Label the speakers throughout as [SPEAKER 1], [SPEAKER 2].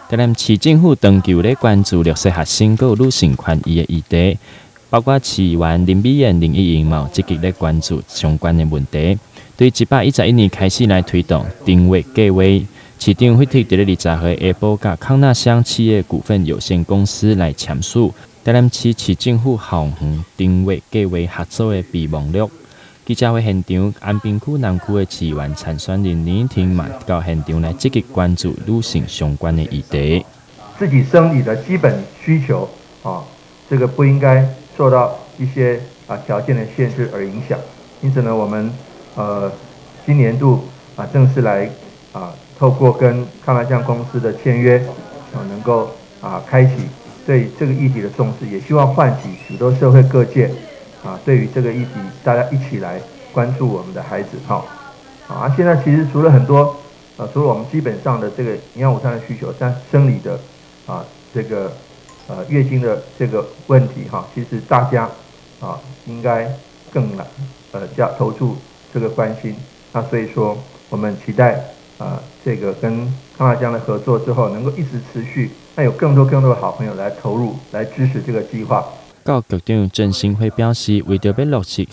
[SPEAKER 1] 台南市政府长期咧关注绿色学生佮女性权益的议题，包括市员林美燕、林依莹嘛积极咧关注相关的问题。对111年开始来推动定位计划，市长会伫咧20岁下晡甲康纳乡企业股份有限公司来签署台南市市政府校园定位计划合作的备忘录。记者会现场，安平区南区的市员参选人林依婷嘛到现场来积极关注女性相关的议题。
[SPEAKER 2] 自己生理的基本需求这个不应该受到一些条件的限制而影响。因此呢，我们今年度正式来透过跟康乃酱公司的签约能够开启对这个议题的重视，也希望唤起许多社会各界对于这个议题，大家一起来关注我们的孩子。现在其实除了很多除了我们基本上的这个营养午餐的需求，但生理的这个月经的这个问题其实大家应该更加投注这个关心。那所以说，我们期待这个跟康乃酱的合作之后，能够一直持续，那有更多的好朋友来投入，来支持这个计划。
[SPEAKER 1] 教育局长郑新辉表示，为着要落实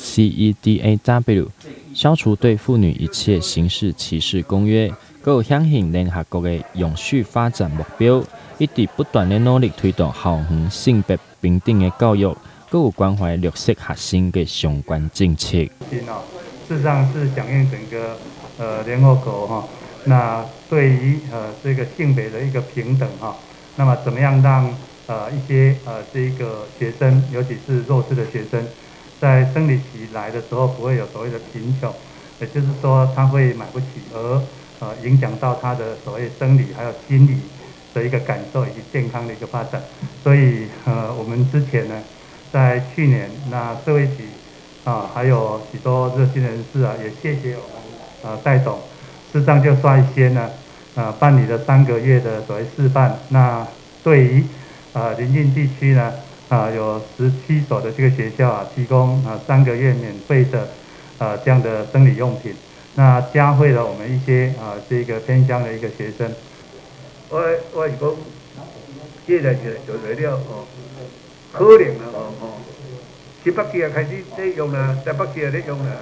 [SPEAKER 1] CEDAW， 消除对妇女一切形式歧视公约，佮有响应联合国的永续发展目标，一直不断的努力推动校园性别平等的教育，佮有关怀绿色学生的相关政策。
[SPEAKER 3] 事实上是响应整个联合国那对于这个性别的一个平等那么怎么样让一些这个学生，尤其是弱势的学生，在生理期来的时候不会有所谓的贫穷，也就是说他会买不起，而影响到他的所谓生理还有心理的一个感受以及健康的一个发展。所以我们之前呢，在去年那社会局还有许多热心人士也谢谢我们戴总，事实上就率先呢办理了3个月的所谓示范。那对于邻近地区呢有17所的这个学校提供3个月免费的这样的生理用品，那嘉惠了我们一些这个偏乡的一个学生。
[SPEAKER 4] 我是讲，现在就材料可能西北市开始在用啦，台北市也在用啦。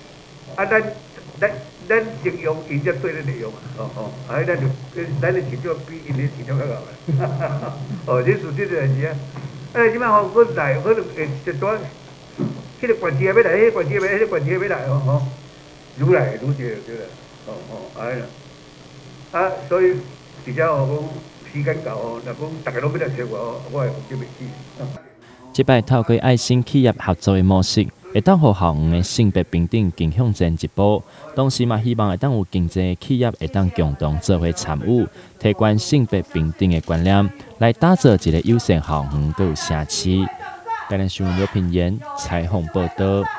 [SPEAKER 4] 咱实用，伊才对咱在用咱就咱的市场比因的市场较高这是这个代志即摆我来，可能会一段，迄个管市要来，迄个管市要来，迄个管市要来愈来愈少对啦所以而且讲时间到若讲大家拢要来找我会有这袂起。
[SPEAKER 1] 这摆透过爱心企业合作的模式，会当互校园的性别平等更向前一步。同时嘛，希望会当有经济企业会当共同做伙参与，提悬性别平等的观念，来打造一个友善校园，佮有社区。台南新闻刘品言采访报道。